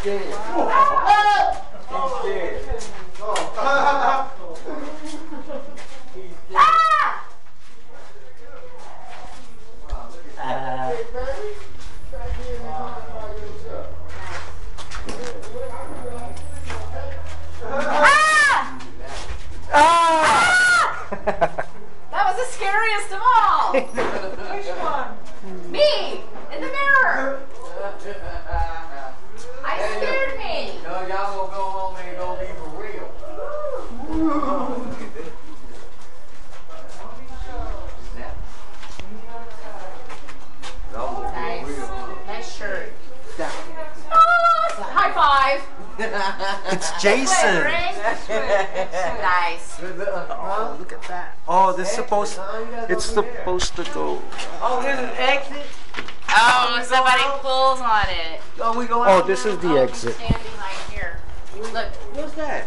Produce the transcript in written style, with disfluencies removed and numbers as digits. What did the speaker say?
scared. He's scared. That was the scariest of all. Which one? Me in the mirror. I scared me. No, y'all gonna go home and go be for real. Nice. Nice shirt. High five. It's Jason. Nice. Oh, look at that. Oh, this supposed. It's supposed to go. Oh, there's an exit. Oh, somebody pulls on it. Oh, we going. Oh, this is the exit. Stand behind here. Look. What's that?